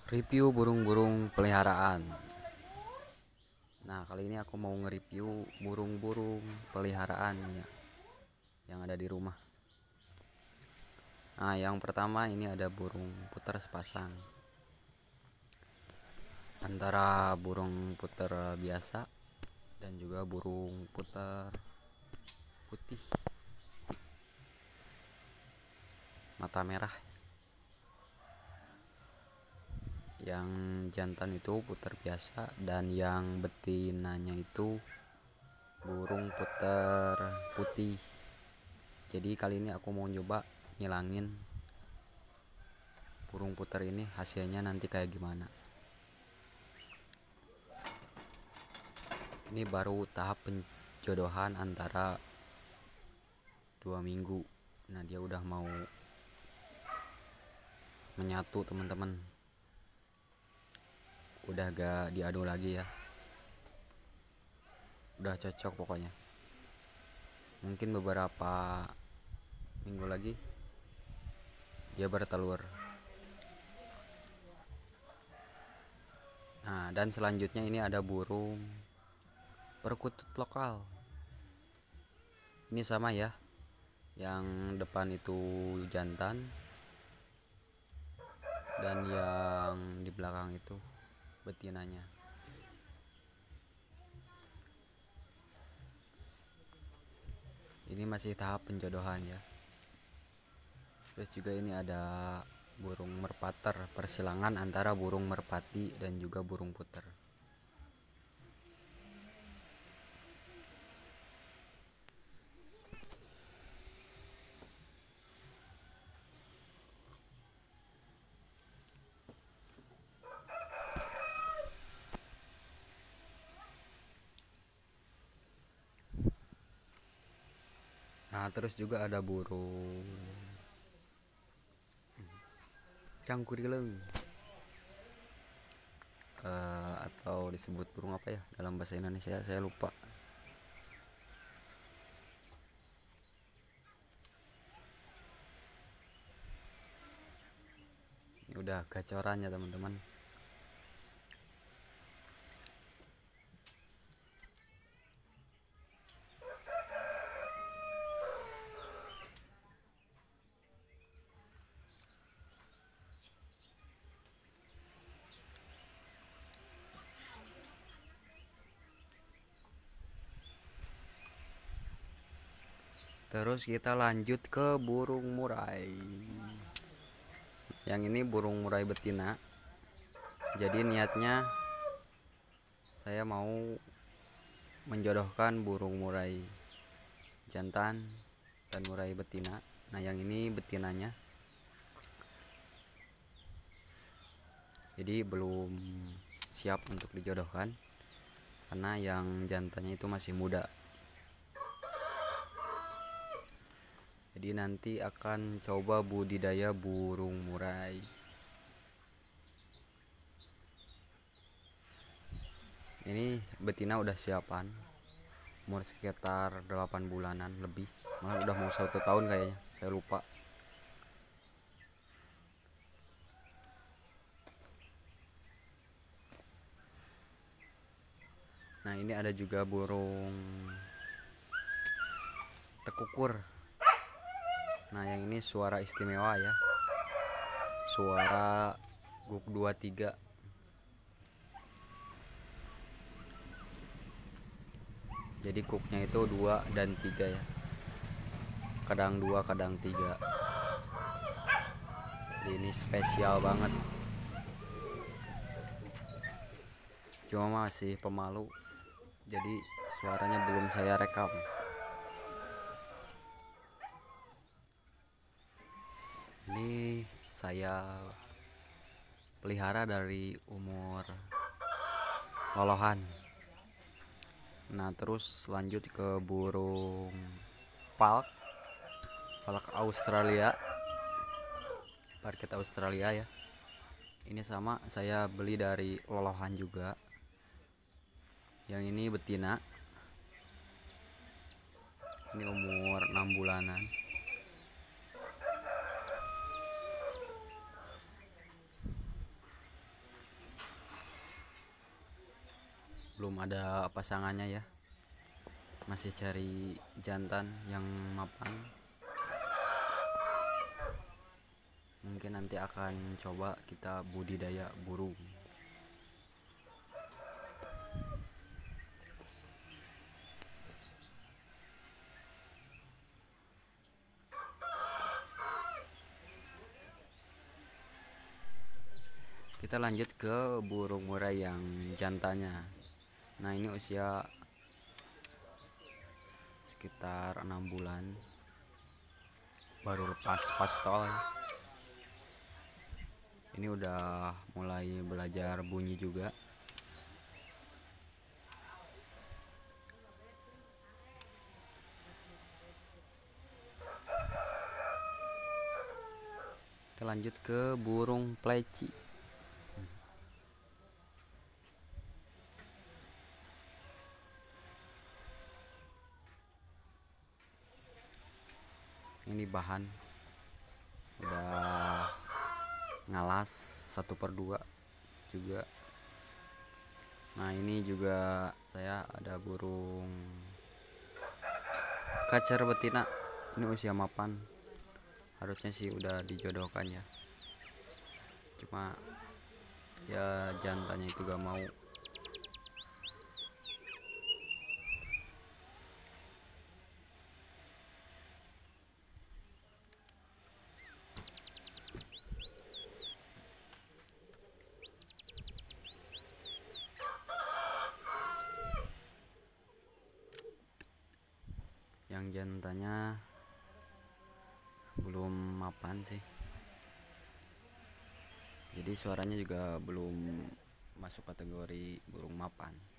Review burung-burung peliharaan. Nah, kali ini aku mau nge-review burung-burung peliharaan ya, yang ada di rumah. Nah, yang pertama ini ada burung puter sepasang. Antara burung puter biasa dan juga burung puter putih mata merah. Yang jantan itu puter biasa dan yang betinanya itu burung puter putih. Jadi kali ini aku mau nyoba ngilangin burung puter ini, hasilnya nanti kayak gimana. Ini baru tahap penjodohan antara 2 minggu. Nah, dia udah mau menyatu teman-teman, udah gak diadu lagi ya, udah cocok pokoknya. Mungkin beberapa minggu lagi dia bertelur. Nah, dan selanjutnya ini ada burung perkutut lokal. Ini sama ya, yang depan itu jantan dan yang di belakang itu betinanya. Ini masih tahap penjodohan ya. Terus juga ini ada burung merpater, persilangan antara burung merpati dan juga burung puter. Nah, terus juga ada burung cangkurileng, atau disebut burung apa ya dalam bahasa Indonesia, saya lupa. Ini udah gacoran ya teman-teman. Terus kita lanjut ke burung murai. Yang ini burung murai betina. Jadi niatnya saya mau menjodohkan burung murai jantan dan murai betina. Nah, yang ini betinanya. Jadi belum siap untuk dijodohkan karena yang jantannya itu masih muda. Jadi nanti akan coba budidaya burung murai. Ini betina udah siapan, umur sekitar 8 bulanan lebih, malah udah mau 1 tahun kayaknya, saya lupa. Nah, ini ada juga burung tekukur. Nah, yang ini suara istimewa ya, suara guk 23. Jadi guknya itu 2 dan 3 ya, kadang 2 kadang 3. Jadi ini spesial banget, cuma masih pemalu, jadi suaranya belum saya rekam. Ini saya pelihara dari umur lolohan. Nah, terus lanjut ke burung palk, palk Australia, parkit Australia ya. Ini sama, saya beli dari lolohan juga. Yang ini betina. Ini umur 6 bulanan. belum ada pasangannya ya, masih cari jantan yang mapan. Mungkin nanti akan coba kita budidaya burung. Kita lanjut ke burung murai yang jantannya. Nah, ini usia sekitar 6 bulan, baru lepas pastol. Ini udah mulai belajar bunyi juga. Kita lanjut ke burung pleci. Ini bahan udah ngalas 1/2 juga. Nah, ini juga saya ada burung kacer betina. Ini usia mapan, harusnya sih udah dijodohkan ya, cuma ya jantannya itu gak mau. Yang jantannya belum mapan sih, jadi suaranya juga belum masuk kategori burung mapan.